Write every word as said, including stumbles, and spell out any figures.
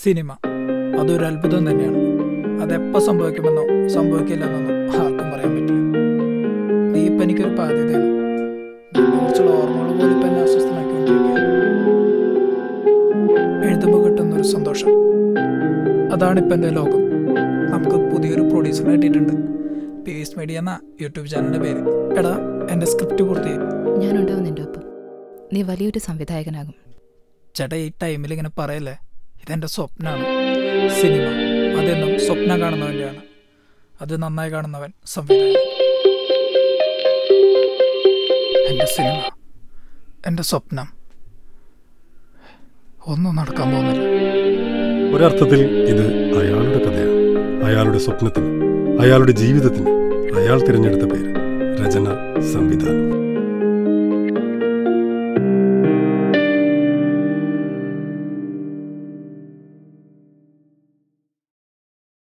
Cinema അതൊരു അത്ഭുതം തന്നെയാണ്. അതെപ്പോൾ സംഭവിക്കുമെന്നോ സംഭവിക്കില്ലെന്നൊന്നും ആർക്കും പറയാൻ പറ്റില്ല. നീ ഇപ്പം എനിക്കൊരു ബാധ്യതയാണ്. നിന്നെക്കുറിച്ചുള്ള ഓർമ്മകൾ പോലും ഇപ്പം എന്നെ അസ്വസ്ഥനാക്കിക്കൊണ്ടിരിക്കുകയാണ്. എഴുതുമ്പോൾ കിട്ടുന്നൊരു സന്തോഷം, അതാണിപ്പോൾ എൻ്റെ ലോകം. നമുക്ക് പുതിയൊരു പ്രൊഡ്യൂസർ കിട്ടിയിട്ടുണ്ട്. പീസ് മീഡിയ എന്ന യൂട്യൂബ് ചാനലിൻ്റെ പേര്. എടാ, എൻ്റെ സ്ക്രിപ്റ്റ് പൂർത്തിയായി. ഞാനുണ്ടാവും നിൻ്റെ ഒപ്പം. നീ വലിയൊരു സംവിധായകനാകും. ചേട്ടാ, ഈ ടൈമിൽ ഇങ്ങനെ പറയല്ലേ. ഇതെൻ്റെ സ്വപ്നമാണ്. സിനിമ അതെന്നും സ്വപ്നം കാണുന്നവൻ്റെയാണ്. അത് നന്നായി കാണുന്നവൻ സംവിധായകൻ. എൻ്റെ സിനിമ, എൻ്റെ സ്വപ്നം ഒന്നും നടക്കാൻ പോകുന്നില്ല. ഒരർത്ഥത്തിൽ ഇത് അയാളുടെ കഥയാണ്. അയാളുടെ സ്വപ്നത്തിന്, അയാളുടെ ജീവിതത്തിന് അയാൾ തിരഞ്ഞെടുത്ത പേര്.